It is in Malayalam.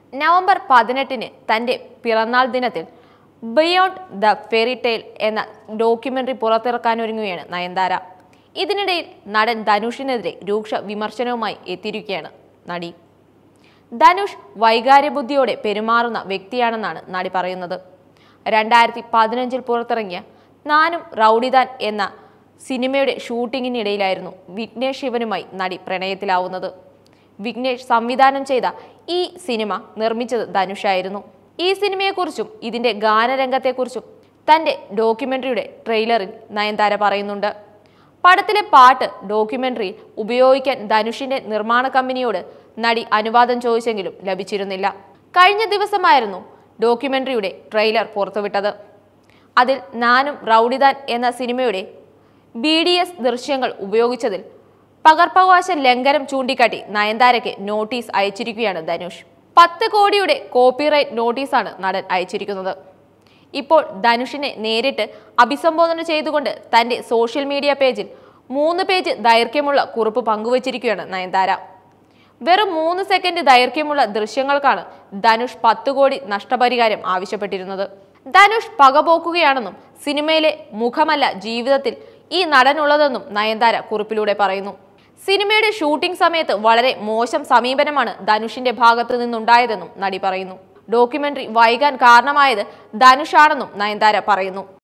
നവംബർ 18-ന് തന്റെ പിറന്നാൾ ദിനത്തിൽ ബിയോണ്ട് ദ ഫെയറി ടെയിൽ എന്ന ഡോക്യുമെന്ററി പുറത്തിറക്കാനൊരുങ്ങുകയാണ് നയൻതാര. ഇതിനിടയിൽ നടൻ ധനുഷിനെതിരെ രൂക്ഷ വിമർശനവുമായി എത്തിയിരിക്കുകയാണ് നടി. ധനുഷ് വൈകാര്യബുദ്ധിയോടെ പെരുമാറുന്ന വ്യക്തിയാണെന്നാണ് നടി പറയുന്നത്. 2015-ൽ പുറത്തിറങ്ങിയ നാനും റൗഡിദാൻ എന്ന സിനിമയുടെ ഷൂട്ടിങ്ങിനിടയിലായിരുന്നു വിഘ്നേഷ് ശിവനുമായി നടി പ്രണയത്തിലാവുന്നത്. വിഘ്നേഷ് സംവിധാനം ചെയ്ത ഈ സിനിമ നിർമ്മിച്ചത് ധനുഷായിരുന്നു. ഈ സിനിമയെക്കുറിച്ചും ഇതിന്റെ ഗാനരംഗത്തെക്കുറിച്ചും തന്റെ ഡോക്യുമെന്ററിയുടെ ട്രെയിലറിൽ നയൻതാര പറയുന്നുണ്ട്. പടത്തിലെ പാട്ട് ഡോക്യുമെന്ററിയിൽ ഉപയോഗിക്കാൻ ധനുഷിന്റെ നിർമ്മാണ കമ്പനിയോട് നടി അനുവാദം ചോദിച്ചെങ്കിലും ലഭിച്ചിരുന്നില്ല. കഴിഞ്ഞ ദിവസമായിരുന്നു ഡോക്യുമെന്ററിയുടെ ട്രെയിലർ പുറത്തുവിട്ടത്. അതിൽ നാനും റൗഡിദാൻ എന്ന സിനിമയുടെ BDS ദൃശ്യങ്ങൾ ഉപയോഗിച്ചതിൽ പകർപ്പവകാശ ലംഘനം ചൂണ്ടിക്കാട്ടി നയൻതാരയ്ക്ക് നോട്ടീസ് അയച്ചിരിക്കുകയാണ് ധനുഷ്. 10 കോടിയുടെ കോപ്പിറൈറ്റ് നോട്ടീസാണ് നടൻ അയച്ചിരിക്കുന്നത്. ഇപ്പോൾ ധനുഷിനെ നേരിട്ട് അഭിസംബോധന ചെയ്തുകൊണ്ട് തന്റെ സോഷ്യൽ മീഡിയ പേജിൽ 3 പേജ് ദൈർഘ്യമുള്ള കുറിപ്പ് പങ്കുവച്ചിരിക്കുകയാണ് നയൻതാര. വെറും 3 സെക്കൻഡ് ദൈർഘ്യമുള്ള ദൃശ്യങ്ങൾക്കാണ് ധനുഷ് 10 കോടി നഷ്ടപരിഹാരം ആവശ്യപ്പെട്ടിരുന്നത്. ധനുഷ് പകപോക്കുകയാണെന്നും സിനിമയിലെ മുഖമല്ല ജീവിതത്തിൽ ഈ നടനുള്ളതെന്നും നയൻതാര കുറിപ്പിലൂടെ പറയുന്നു. സിനിമയുടെ ഷൂട്ടിംഗ് സമയത്ത് വളരെ മോശം സമീപനമാണ് ധനുഷിന്റെ ഭാഗത്തു നിന്നുണ്ടായതെന്നും നടി പറയുന്നു. ഡോക്യുമെന്ററി വൈകാൻ കാരണമായത് ധനുഷാണെന്നും നയൻതാര പറയുന്നു.